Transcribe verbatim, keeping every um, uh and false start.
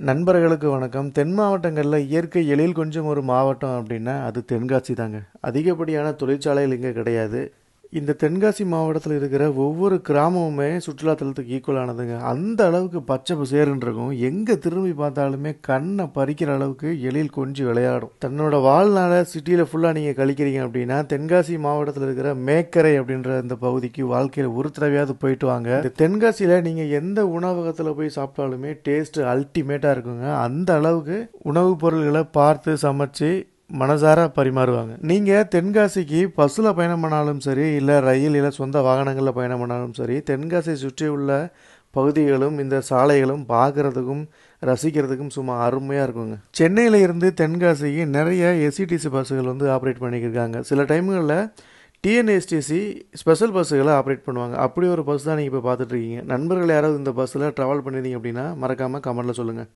நண்பர்களுக்கு வணக்கம். தென் மாவட்டங்கள்ல இயற்கை எழில் கொஞ்சம் ஒரு மாவட்டம் அப்படின்னா, அது தென்காசி தாங்க. அதிகப்படியான தொழிற்சாலைகள் இங்க கிடையாது. இந்த தென்காசி மாவட்டத்துல இருக்கிற ஒவ்வொரு கிராமமுமே சுற்றுலா தலத்துக்கு ஈக்குவலானதுங்க. அந்த அளவுக்கு பச்சை பசேல்னு இருக்கும். எங்க திரும்பி பார்த்தாலுமே கண்ண பறிக்கிற அளவுக்கு எழில் கொஞ்சி விளையாடும். தன்னோட வாழ்நாள சிட்டில ஃபுல்லா நீங்க கழிக்கிறீங்க அப்படின்னா, தென்காசி மாவட்டத்துல இருக்கிற மேக்கரை அப்படின்ற இந்த பகுதிக்கு வாழ்க்கையில ஒரு தடவையாவது போயிட்டு வாங்க. இந்த தென்காசியில நீங்க எந்த உணவகத்துல போய் சாப்பிட்டாலுமே டேஸ்ட் அல்டிமேட்டா இருக்குங்க. அந்த அளவுக்கு உணவுப் பொருள்களை பார்த்து சமைச்சு மனசார பரிமாறுவாங்க. நீங்க தென்காசிக்கு பஸ்ஸில் பயணம் பண்ணாலும் சரி, இல்லை ரயில் இல்லை சொந்த வாகனங்களில் பயணம் பண்ணாலும் சரி, தென்காசியை சுற்றி உள்ள பகுதிகளும் இந்த சாலைகளும் பார்க்கறதுக்கும் ரசிக்கிறதுக்கும் சும்மா அருமையாக இருக்குங்க. சென்னையில் இருந்து தென்காசிக்கு நிறைய எஸ்சிடிசி பஸ்ஸுகள் வந்து ஆப்ரேட் பண்ணிக்கிருக்காங்க. சில டைம்களில் டிஎன்எஸ்டிசி ஸ்பெஷல் பஸ்ஸுகளை ஆப்ரேட் பண்ணுவாங்க. அப்படி ஒரு பஸ் தான் நீங்கள் இப்போ பார்த்துட்ருக்கீங்க. நண்பர்கள் யாராவது இந்த பஸ்ஸில் ட்ராவல் பண்ணியிருந்தீங்க அப்படின்னா மறக்காமல் கமெண்ட்டில் சொல்லுங்கள்.